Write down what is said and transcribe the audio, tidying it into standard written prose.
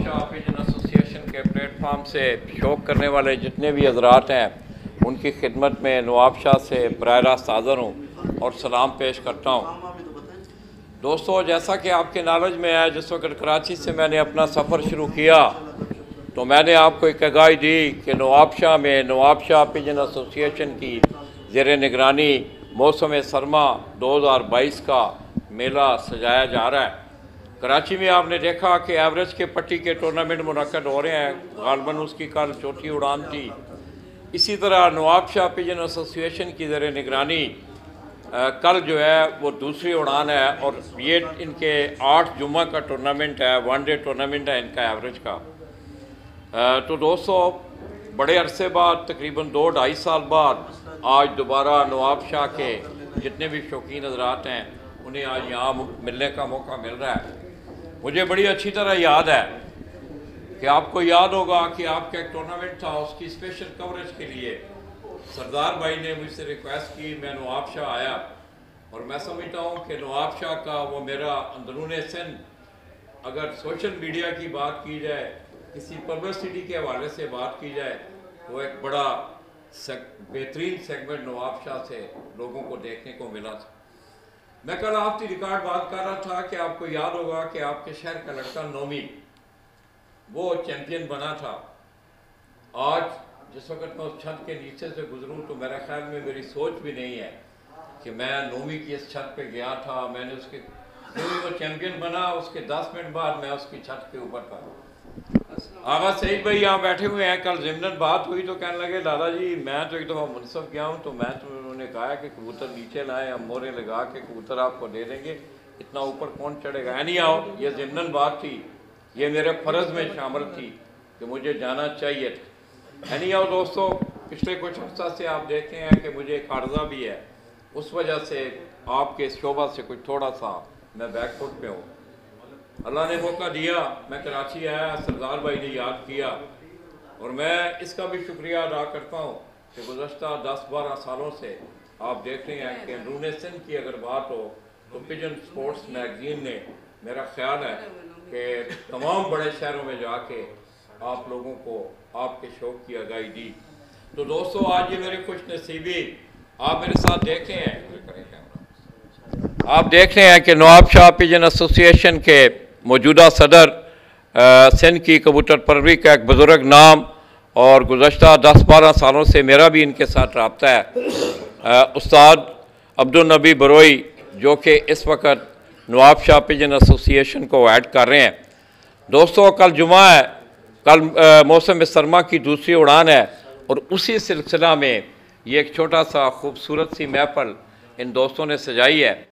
Shah pigeon association के platform से शौक़ करने वाले जितने भी हजरात हैं उनकी खिदमत में नवाब शाह से बराह रास्त हाज़िर हूँ और सलाम पेश करता हूँ। दोस्तों, जैसा कि आपके नॉलेज में है, जिस वक्त कराची से मैंने अपना सफ़र शुरू किया तो मैंने आपको एक आगाही दी कि नवाब शाह में नवाब शाह पिजन एसोसिएशन की ज़ेर निगरानी मौसम सरमा 2022 का मेला सजाया जा रहा है। कराची में आपने देखा कि एवरेज के पट्टी के टूर्नामेंट मुनक्कद हो रहे हैं, गालबन उसकी कल चौथी उड़ान थी। इसी तरह नवाब शाह पिजन एसोसिएशन की ज़ेर निगरानी कल जो है वो दूसरी उड़ान है और ये इनके 8 जुम्मा का टूर्नामेंट है, वनडे टूर्नामेंट है इनका एवरेज का। तो दोस्तों, बड़े अरसे बाद तकरीबन 2-2.5 साल बाद आज दोबारा नवाब शाह के जितने भी शौकीन हज़रात हैं उन्हें आज यहाँ मिलने का मौका मिल रहा है। मुझे बड़ी अच्छी तरह याद है कि आपको याद होगा कि आपका एक टूर्नामेंट था, उसकी स्पेशल कवरेज के लिए सरदार भाई ने मुझसे रिक्वेस्ट की, मैं नवाब शाह आया और मैं समझता हूँ कि नवाब शाह का वो मेरा अंदरून सिंध, अगर सोशल मीडिया की बात की जाए, किसी पब्लिसिटी के हवाले से बात की जाए, तो एक बड़ा बेहतरीन सेगमेंट नवाब शाह से लोगों को देखने को मिला था। मैं कल आपकी रिकॉर्ड बात कर रहा था कि आपको याद होगा कि आपके शहर का लड़का नोमी वो चैंपियन बना था। आज जिस वक्त मैं उस छत के नीचे से गुजरूं तो मेरे ख्याल में मेरी सोच भी नहीं है कि मैं नोमी की इस छत पे गया था। मैंने उसके नोमी वो चैंपियन बना, उसके 10 मिनट बाद मैं उसकी छत के ऊपर था। आगा सईद भाई यहाँ बैठे हुए हैं। कल ज़िमनन बात हुई तो कहने लगे, दादाजी मैं तो एक दफ़ा मुनसब गया हूँ तो मैं तो उन्होंने कहा कि कबूतर नीचे लाएँ, हम मोरे लगा के कबूतर आपको दे देंगे, इतना ऊपर कौन चढ़ेगा। नहीं आओ, ये ज़िमनन बात थी, ये मेरे फ़र्ज़ में शामिल थी कि मुझे जाना चाहिए था। नहीं आओ दोस्तों, पिछले कुछ अर्सा से आप देखते हैं कि मुझे एक अर्जा भी है, उस वजह से आपके शोबा से कुछ थोड़ा सा मैं बैकफुट पे हूँ। अल्लाह ने मौका दिया, मैं कराची आया, सरदार भाई ने याद किया और मैं इसका भी शुक्रिया अदा करता हूँ कि गुज़श्ता 10-12 सालों से आप देख रहे हैं कि अंदरून सिंध की अगर बात हो तो पिजन स्पोर्ट्स मैगजीन ने, मेरा ख्याल है कि तमाम बड़े शहरों में जाके आप लोगों को आपके शौक़ की आगाही दी। तो दोस्तों, आज ये मेरी खुश नसीबी आप मेरे साथ देखें हैं, आप देख रहे हैं कि नवाब शाह पिजन एसोसिएशन के मौजूदा सदर सिंध की कबूतर परवरी का एक बुज़ुर्ग नाम और गुज़श्ता 10-12 सालों से मेरा भी इनके साथ रब्ता है, उस्ताद अब्दुल नबी बरोई, जो कि इस वक्त नवाब शाह पिजन एसोसिएशन को ऐड कर रहे हैं। दोस्तों, कल जुमा है, कल मौसम सरमा की दूसरी उड़ान है और उसी सिलसिला में ये एक छोटा सा खूबसूरत सी महफिल इन दोस्तों ने सजाई है।